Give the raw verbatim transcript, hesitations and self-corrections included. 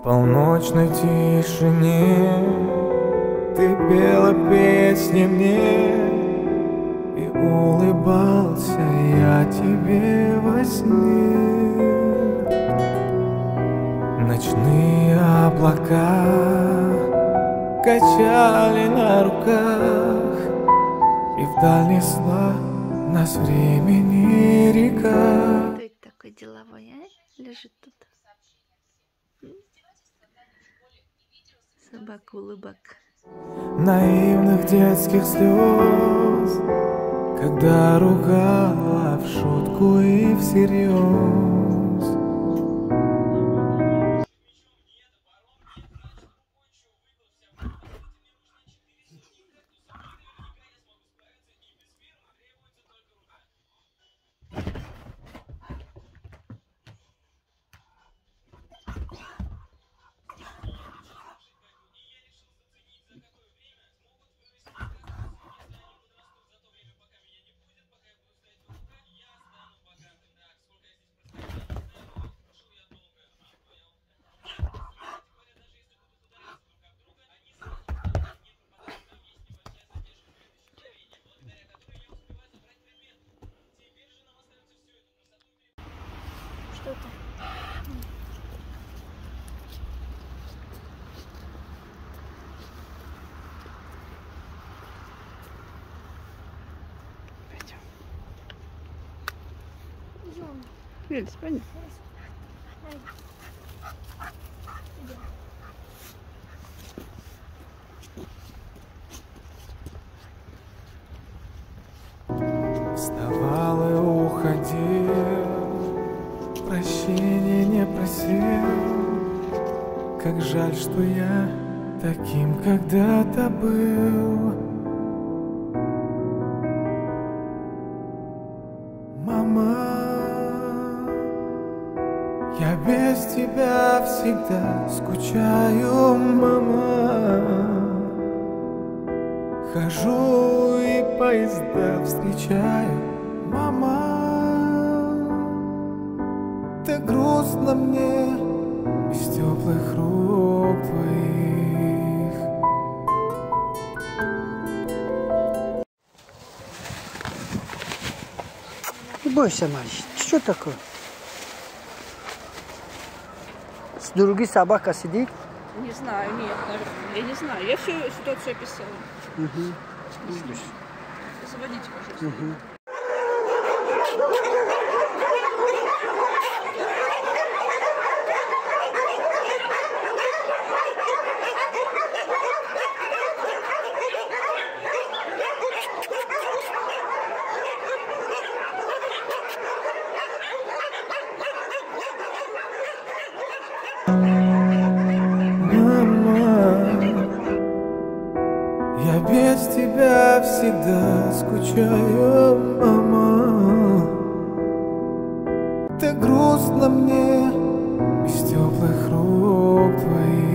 полночной тишине ты пела песни мне, и улыбался я тебе во сне. Ночные облака качали на руках, и вдаль несла нас времени река. Кто это такой деловой, а? Лежит тут. Собака-улыбак. Наивных детских слез, когда ругала в шутку и всерьез. Что это? Пойдем. Идем. Вель, спать. Вставал и уходил, прощения не просил. Как жаль, что я таким когда-то был. Мама, я без тебя всегда скучаю, мама. Хожу и поезда встречаю, мама. Так грустно мне без теплых рук твоих. Не бойся, мальчик. Что такое? С другой собака сидит? Не знаю, нет, наверное. Я не знаю. Я всю ситуацию описала. Угу. Заводите, пожалуйста. Угу. Я без тебя всегда скучаю, мама. Так грустно мне без теплых рук твоих.